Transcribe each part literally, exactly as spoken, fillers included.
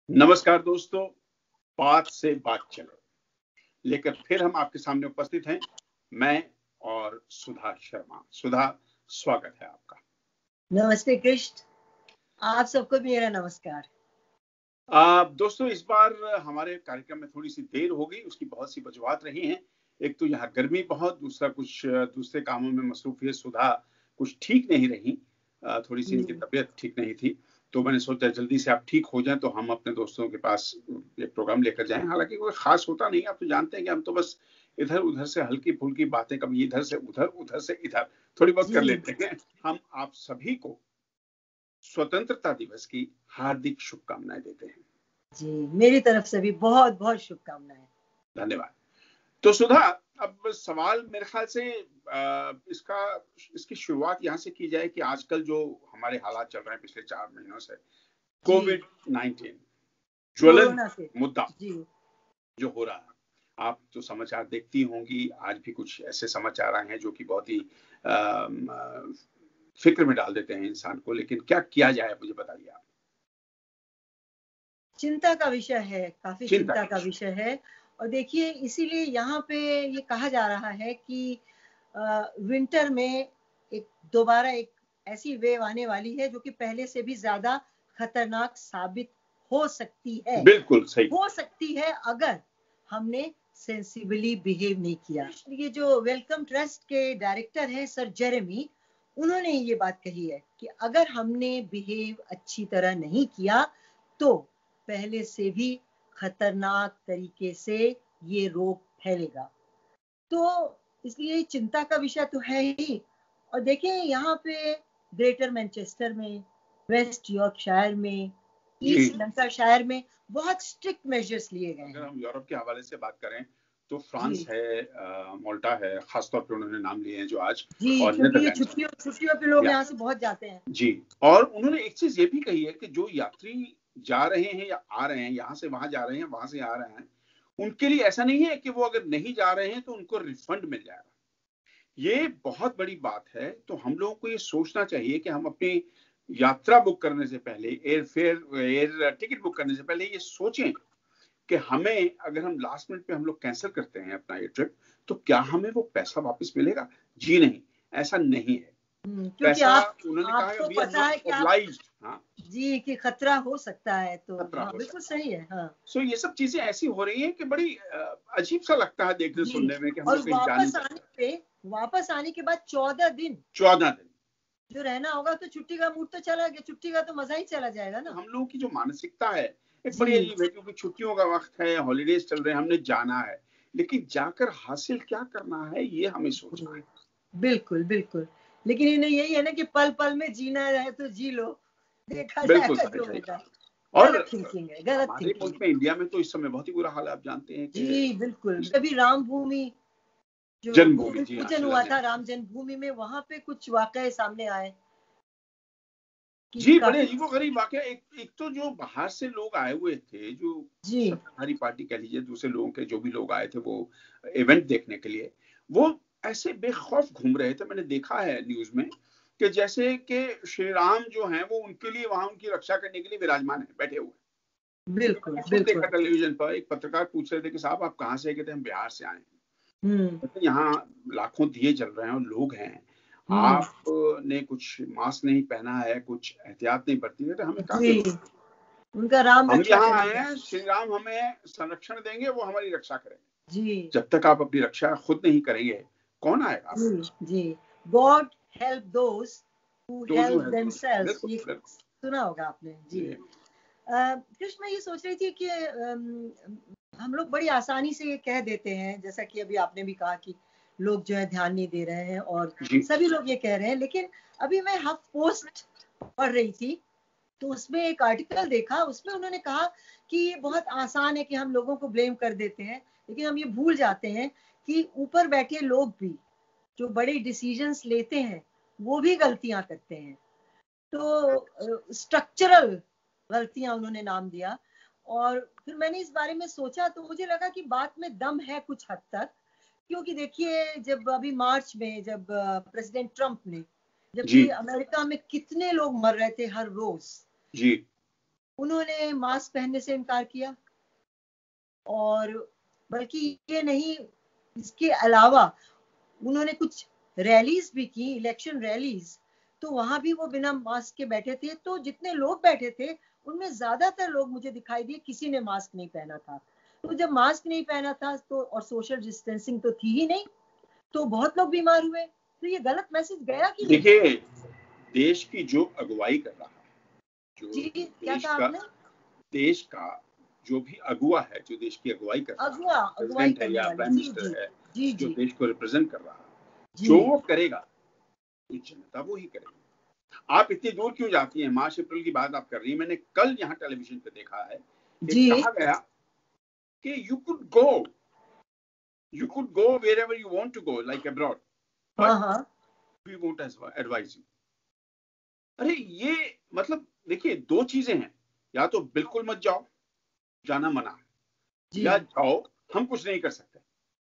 नमस्कार दोस्तों, बात से बात चले लेकर फिर हम आपके सामने उपस्थित हैं, मैं और सुधा शर्मा। सुधा, स्वागत है आपका। नमस्ते कृष्ण, आप सबको मेरा नमस्कार। आ, दोस्तों, इस बार हमारे कार्यक्रम में थोड़ी सी देर हो गई, उसकी बहुत सी वजूहात रही हैं। एक तो यहाँ गर्मी बहुत, दूसरा कुछ दूसरे कामों में मसरूफियत सुधा कुछ ठीक नहीं रही, आ, थोड़ी सी उनकी तबीयत ठीक नहीं थी, तो मैंने सोचा जल्दी से आप ठीक हो जाएं तो हम अपने दोस्तों के पास एक प्रोग्राम लेकर जाएं। हालांकि कोई खास होता नहीं, आप तो जानते हैं कि हम तो बस इधर उधर से हल्की फुल्की बातें, कभी इधर से उधर उधर से इधर थोड़ी बहुत कर लेते हैं। हम आप सभी को स्वतंत्रता दिवस की हार्दिक शुभकामनाएं देते हैं। जी, मेरी तरफ से भी बहुत बहुत शुभकामनाएं। धन्यवाद। तो सुधा, अब सवाल मेरे ख्याल से आ, इसका इसकी शुरुआत यहाँ से की जाए कि आजकल जो हमारे हालात चल रहे हैं पिछले चार महीनों से, कोविड नाइनटीन ज्वलंत मुद्दा जो हो रहा है, आप तो समाचार देखती होंगी, आज भी कुछ ऐसे समाचार आए हैं जो कि बहुत ही फिक्र में डाल देते हैं इंसान को, लेकिन क्या किया जाए मुझे बताइए आप। चिंता का विषय है, काफी चिंता, चिंता का विषय है। और देखिए, इसीलिए यहाँ पे ये कहा जा रहा है कि आ, विंटर में एक दोबारा एक ऐसी वेव आने वाली है जो कि पहले से भी ज्यादा खतरनाक साबित हो सकती है। बिल्कुल सही हो सकती है अगर हमने सेंसिबली बिहेव नहीं किया। ये जो वेलकम ट्रस्ट के डायरेक्टर हैं सर जेरेमी, उन्होंने ये बात कही है कि अगर हमने बिहेव अच्छी तरह नहीं किया तो पहले से भी खतरनाक तरीके से ये रोग फैलेगा। तो इसलिए चिंता का विषय तो है ही। और देखिए, यहाँ पे ग्रेटर मैनचेस्टर में, वेस्ट यॉर्कशायर में, ईस्ट लंकाशायर में बहुत स्ट्रिक्ट मेजर्स लिए गए हैं। अगर हम यूरोप के हवाले से बात करें तो फ्रांस है, माल्टा है, खासतौर पे उन्होंने नाम लिए हैं जो आज, जी, और छुट्टियों छुट्टियों पे लोग यहाँ से बहुत जाते हैं। जी, और उन्होंने एक चीज ये भी कही है कि जो यात्री जा रहे हैं या आ रहे हैं, यहाँ से वहां जा रहे हैं, वहां से आ रहे हैं, उनके लिए ऐसा नहीं है कि वो अगर नहीं जा रहे हैं तो उनको रिफंड मिल जाएगा। ये बहुत बड़ी बात है। तो हम लोगों को ये सोचना चाहिए कि हम अपनी यात्रा बुक करने से पहले, air fare air ticket book करने से पहले ये सोचें कि हमें, अगर हम लास्ट मिनट पे हम लोग कैंसिल करते हैं अपना ये ट्रिप, तो क्या हमें वो पैसा वापस मिलेगा? जी नहीं, ऐसा नहीं है। क्योंकि आप, उन्होंने कहा है वी आर नॉट ऑब्लाइज्ड, हाँ जी, कि खतरा हो सकता है, तो हाँ, बिल्कुल सही है। हाँ, सो ये सब चीजें ऐसी हो रही हैं कि बड़ी अजीब सा लगता है देखने सुनने में कि हम लोग कहीं जा नहीं सकते। आने पे, वापस आने के बाद चौदह दिन चौदह दिन जो रहना होगा, तो छुट्टी का मूड तो चला गया, छुट्टी का तो मजा ही चला जाएगा ना। तो हम लोगों की जो मानसिकता है एक बड़ी अजीब है, क्योंकि छुट्टियों का वक्त है, हॉलीडेज चल रहे हैं, हमने जाना है, लेकिन जाकर हासिल क्या करना है ये हमें सोचना है। बिल्कुल बिल्कुल, लेकिन इन्हें यही है ना कि पल पल में जीना है तो जी लो, देखा बिल्कुल जाएगा जो होगा। और गलत थिंकिंग है, गलत हमारे मुल्क में, इंडिया में तो इस समय बहुत ही बुरा हाल है, आप जानते हैं कि जी बिल्कुल। अभी राम भूमि जो जन्मभूमि पूजन हुआ था, राम जन्मभूमि में, वहां पे कुछ वाकये सामने आए जी, बड़े अजीबोगरीब वाकया। एक एक तो जो बाहर से लोग आए हुए थे, जो सत्ताधारी पार्टी कह लीजिए, दूसरे लोगों के जो भी लोग आए थे वो इवेंट देखने के लिए, वो ऐसे बेखौफ घूम रहे थे। मैंने देखा है न्यूज में कि जैसे कि श्री राम जो हैं वो उनके लिए वहां उनकी रक्षा करने के लिए विराजमान है, बैठे हुए। बिल्कुल बिल्कुल देखा टेलीविजन पर, एक पत्रकार पूछ रहे थे कि साहब आप कहाँ से? कहते हम बिहार से आए हैं। यहाँ लाखों दिए जल रहे हैं और लोग हैं, आपने कुछ मास्क नहीं पहना है, कुछ एहतियात नहीं बरती है, तो हमें कहा उनका राम हम यहाँ आए हैं, श्री राम हमें संरक्षण देंगे, वो हमारी रक्षा करेंगे। जी, जब तक आप अपनी रक्षा खुद नहीं करेंगे, कौन आएगा? जी जी, God help those who help themselves, ये सुना होगा आपने जी। कृष्ण, मैं ये सोच रही थी कि हम लोग बड़ी आसानी से ये कह देते हैं, जैसा कि अभी आपने भी कहा कि लोग जो है ध्यान नहीं दे रहे हैं, और सभी लोग ये कह रहे हैं, लेकिन अभी मैं हफ पोस्ट पढ़ रही थी तो उसमें एक आर्टिकल देखा, उसमें उन्होंने कहा कि ये बहुत आसान है कि हम लोगों को ब्लेम कर देते हैं, लेकिन हम ये भूल जाते हैं कि ऊपर बैठे लोग भी जो बड़े डिसीजंस लेते हैं वो भी गलतियां करते हैं। तो स्ट्रक्चरल गलतियां उन्होंने नाम दिया। और फिर मैंने इस बारे में सोचा तो मुझे लगा कि बात में दम है कुछ हद तक, क्योंकि देखिए, जब अभी मार्च में जब प्रेसिडेंट ट्रंप ने, जबकि अमेरिका में कितने लोग मर रहे थे हर रोज जी, उन्होंने मास्क पहनने से इनकार किया। और बल्कि ये नहीं, इसके अलावा उन्होंने कुछ रैलीज भी की, इलेक्शन रैलीज, तो वहां भी वो बिना मास्क के बैठे थे। तो जितने लोग बैठे थे उनमें ज्यादातर लोग मुझे दिखाई दिए किसी ने मास्क नहीं पहना था। तो जब मास्क नहीं पहना था तो और सोशल डिस्टेंसिंग तो थी ही नहीं, तो बहुत लोग बीमार हुए। तो ये गलत मैसेज गया कि नहीं? देखिए, देश की जो अगुवाई कर रहा है, जो जी, क्या देश कहा का आपने? देश का जो भी अगुवा है, जो देश की अगुवाई कर रहा अगुवा है, अगुवाई प्रेसिडेंट है करने या वाले, प्राइम जी मिनिस्टर जी है, जी जो जी देश को रिप्रेजेंट कर रहा है, जी जो वो करेगा तो जनता वो ही करेगी। आप इतनी दूर क्यों जाती हैं? मार्च अप्रैल की बात आप कर रही हैं। मैंने कल यहाँ टेलीविजन पे देखा है कि जी कहा गया कि you could go you could go wherever you want to go, like abroad, हाँ बट हाँ वी वोंट एडवाइज यू। अरे ये मतलब देखिए, दो चीजें हैं, या तो बिल्कुल मत जाओ, जाना मना है, जी या जाओ हम कुछ नहीं कर सकते।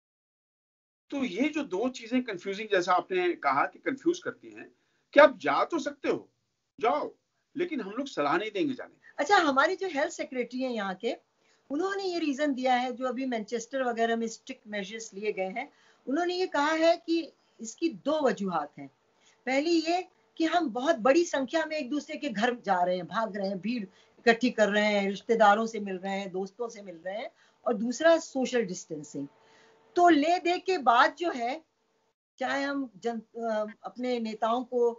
तो ये जो दो चीजें कंफ्यूजिंग, जैसा आपने कहा कि कंफ्यूज करती हैं, कि आप जा तो सकते हो, जाओ, लेकिन हम लोग सलाह नहीं देंगे जाने। अच्छा, हमारे जो हेल्थ सेक्रेटरी हैं यहाँ के, उन्होंने ये रीजन दिया है, जो अभी मैनचेस्टर वगैरह में स्ट्रिक्ट मेजर्स लिए गए हैं, उन्होंने ये कहा है कि इसकी दो वजूहात हैं। पहली ये कि हम बहुत बड़ी संख्या में एक दूसरे के घर जा रहे हैं, भाग रहे हैं, भीड़ इकट्ठी कर रहे हैं, रिश्तेदारों से मिल रहे हैं, दोस्तों से मिल रहे हैं। और दूसरा सोशल डिस्टेंसिंग। तो ले दे के बाद जो है, चाहे हम जन अपने नेताओं को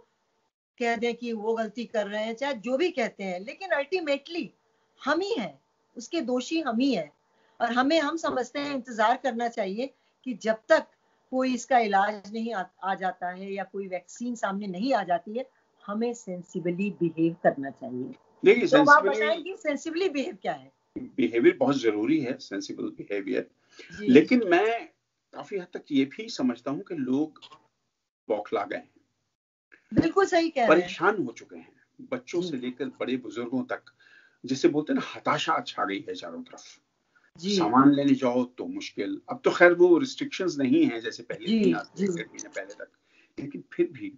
कह दें कि वो गलती कर रहे हैं, चाहे जो भी कहते हैं, लेकिन अल्टीमेटली हम ही हैं, उसके दोषी हम ही हैं। और हमें, हम समझते हैं, इंतजार करना चाहिए कि जब तक कोई इसका इलाज नहीं आ, आ जाता है या कोई वैक्सीन सामने नहीं आ जाती है, हमें सेंसिबली बिहेव करना चाहिए। देखिए, तो आप सेंसिबली बताएंगे सेंसिबली बिहेव क्या है? बिहेवियर बहुत जरूरी है, सेंसिबल बिहेवियर। जी लेकिन मैं काफी हद तक ये भी समझता हूँ कि लोग बौखला गए हैं, बिल्कुल सही कह रहे हैं। परेशान हो चुके हैं, बच्चों जी से लेकर बड़े बुजुर्गों तक। जिसे बोलते हैं ना, हताशा छा गई है चारों तरफ। जी सामान लेने जाओ तो मुश्किल। अब तो खैर वो रिस्ट्रिक्शंस नहीं है जैसे पहले जी थी, आज से जी एक डेढ़ महीने पहले तक, लेकिन फिर भी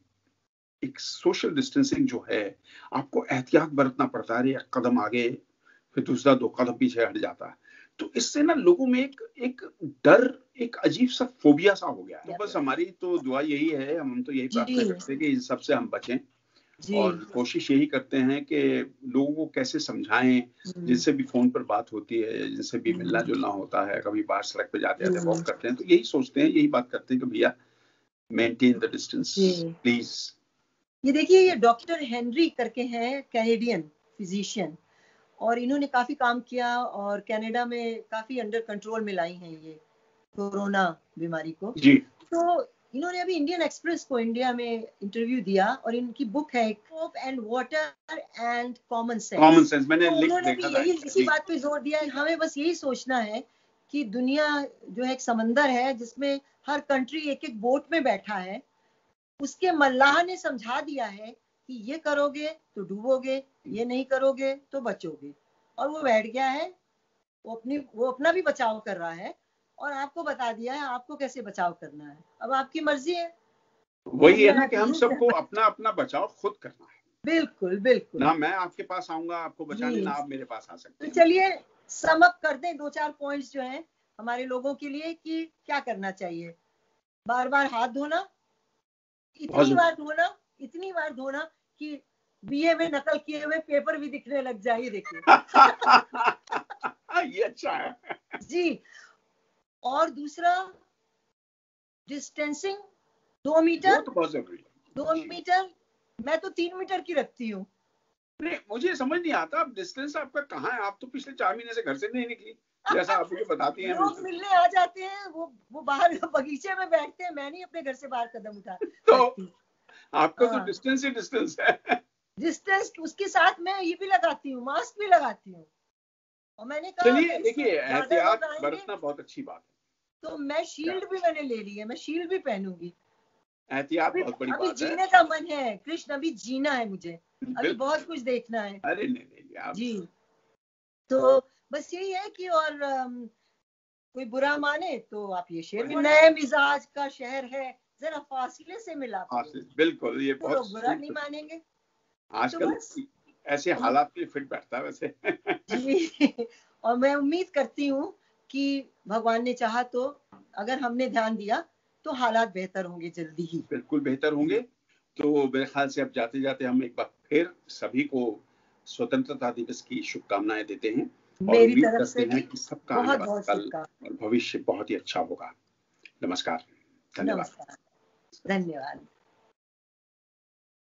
एक सोशल डिस्टेंसिंग जो है, आपको एहतियात बरतना पड़ता है। एक कदम आगे, फिर दूसरा दो कदम पीछे हट जाता है। तो इससे ना लोगों में एक एक डर, एक अजीब सा फोबिया सा हो गया है। तो बस हमारी तो दुआ यही है, हम तो यही प्रार्थना जी करते हैं कि इन सब से हम बचें, जी और कोशिश यही करते हैं कि लोगों को कैसे समझाएं, जिनसे भी फोन पर बात होती है, जिनसे भी मिलना जुलना होता है, कभी बाहर सड़क पे जाते जाते वॉक करते हैं, तो यही सोचते हैं, यही बात करते हैं कि भैया मेंटेन द डिस्टेंस प्लीज। ये देखिए, ये डॉक्टर हेनरी करके हैं, कैनेडियन फिजिशियन, और इन्होंने काफी काम किया और कनाडा में काफी अंडर कंट्रोल में लाई हैं ये कोरोना बीमारी को। जी, तो इन्होंने अभी इंडियन एक्सप्रेस को इंडिया में इंटरव्यू दिया, और इनकी बुक है hope and water and common sense. Common sense मैंने तो लिख उन्होंने भी देखा था। यही इसी बात पे जोर दिया है, हमें बस यही सोचना है कि दुनिया जो है एक समंदर है, जिसमें हर कंट्री एक एक बोट में बैठा है। उसके मल्लाह ने समझा दिया है कि ये करोगे तो डूबोगे, ये नहीं करोगे तो बचोगे। और वो बैठ गया है, वो अपनी वो अपना भी बचाव कर रहा है, और आपको बता दिया है आपको कैसे बचाव करना है। अब आपकी मर्जी है। वही है ना कि हम सबको अपना अपना बचाव खुद करना है। बिल्कुल बिल्कुल। ना मैं आपके पास आऊंगा आपको बचाने, जी, ना आप मेरे पास आ सकते तो हैं। चलिए सम अप कर दें दो चार पॉइंट्स जो हैं हमारे लोगों के लिए, कि क्या करना चाहिए। बार बार हाथ धोना, इतनी बार धोना, इतनी बार धोना कि बीए में नकल किए हुए पेपर भी दिखने लग जाए। देखिए ये अच्छा है जी। और दूसरा, डिस्टेंसिंग दो मीटर, वो तो बहुत जरूरी है। दो मीटर, मैं तो तीन मीटर की रखती हूँ। नहीं, मुझे समझ नहीं आता अब डिस्टेंस आपका कहाँ है। आप तो पिछले चार महीने से घर से नहीं निकली, जैसा आप मुझे बताती हैं। लोग मिलने आ जाते हैं, वो वो बाहर बगीचे में बैठते हैं, मैं नहीं अपने घर से बाहर कदम उठा तो सकती। आपका तो डिस्टेंस ही डिस्टेंस है। डिस्टेंस, उसके साथ मैं ये भी लगाती हूँ, मास्क भी लगाती हूँ। और मैंने कहा चलिए, अगर इससे देखिए, ज्यादा एहतियात लोग आएंगे बरतना बहुत अच्छी बात है। तो मैं शील्ड भी मैंने ले ली है, मैं शील्ड भी पहनूंगी। एहतियात अभी बहुत बड़ी अभी बात है। जीने का मन है कृष्ण, अभी जीना है मुझे, अभी बहुत कुछ देखना है। अरे नहीं नहीं आप जी, तो बस यही है कि, और कोई बुरा माने तो आप ये शेर, नए मिजाज का शहर है, जरा फासले से मिला करो, बिल्कुल, ये तो बहुत लोग बुरा नहीं मानेंगे। तो आजकल बस ऐसे हालात के लिए फिट बैठता है वैसे। जी और मैं उम्मीद करती हूँ कि भगवान ने चाहा तो अगर हमने ध्यान दिया तो हालात बेहतर होंगे जल्दी ही। बिल्कुल बेहतर होंगे। तो मेरे ख्याल से अब जाते जाते हम एक बार फिर सभी को स्वतंत्रता दिवस की शुभकामनाएं देते हैं और मेरी उम्मीद तरफ से करते भी हैं कि सबका आने बहुत वाला बहुत कल शुभकामनाएं। और भविष्य बहुत ही अच्छा होगा। नमस्कार, धन्यवाद। नमस्कार, धन्यवाद।